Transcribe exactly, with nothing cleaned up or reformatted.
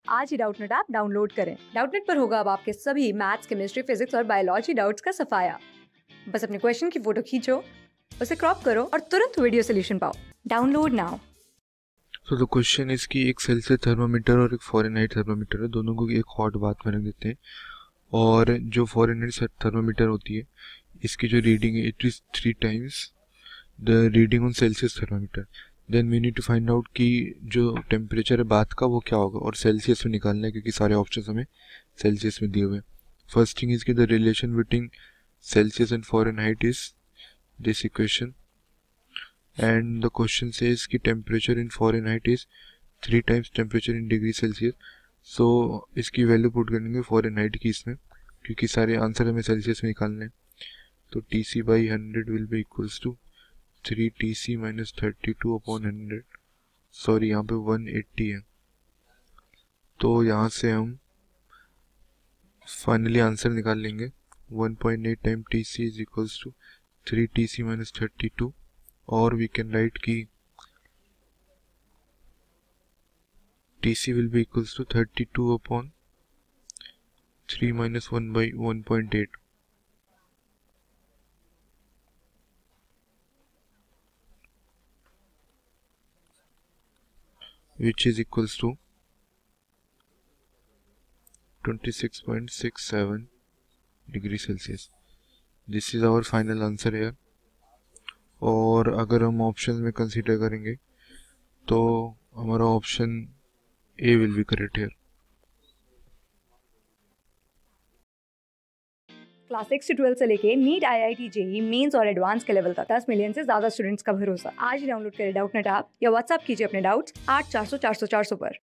आज ही Doubtnut app download करें। डाउटनेट पर होगा अब आपके सभी मैथ्स, केमिस्ट्री, फिजिक्स और बायोलॉजी डाउट्स का सफाया। बस अपने क्वेश्चन की फोटो खींचो, उसे क्रॉप करो और तुरंत वीडियो सोल्यूशन पाओ। Download now. तो द क्वेश्चन इज कि एक सेल्सियस थर्मामीटर और एक फॉरेनहाइट थर्मामीटर है, दोनों को एक हॉट बाथ में रख देते हैं और जो फॉरेनहाइट थर्मामीटर होती है इसकी जो रीडिंग है it is three times the reading on Celsius thermometer. Then we need to find out कि जो टेम्परेचर है बाथ का वो क्या होगा और सेल्सियस में निकालना है क्योंकि सारे ऑप्शन हमें सेल्सियस में दिए हुए हैं। फर्स्ट थिंग इज कि the relation between Celsius and Fahrenheit is this equation and the question says कि temperature in Fahrenheit is three times temperature in degree Celsius. so इसकी वैल्यू पुट करेंगे Fahrenheit की इसमें क्योंकि सारे आंसर हमें Celsius में निकालने हैं। तो T C by hundred will be equals to three T C minus thirty two upon hundred. Sorry यहाँ पे वन एट्टी है, तो यहाँ से हम फाइनली आंसर निकाल लेंगे। One point eight time T C is equals to three T C minus thirty two और वी कैन राइट की Tc will be equals to thirty-two upon three minus one by one point eight. which is equals to twenty-six point six seven degree Celsius. This is our final answer here. और अगर हम option में consider करेंगे तो हमारा option A will be correct here. Class six से twelfth से लेके NEET, I I T, JEE, Mains और एडवांस के लेवल तक दस मिलियन से ज्यादा स्टूडेंट्स का भरोसा। आज ही डाउनलोड करें डाउटनेट ऐप या व्हाट्सएप कीजिए अपने डाउट्स आठ चार सौ चार सौ चार सौ पर।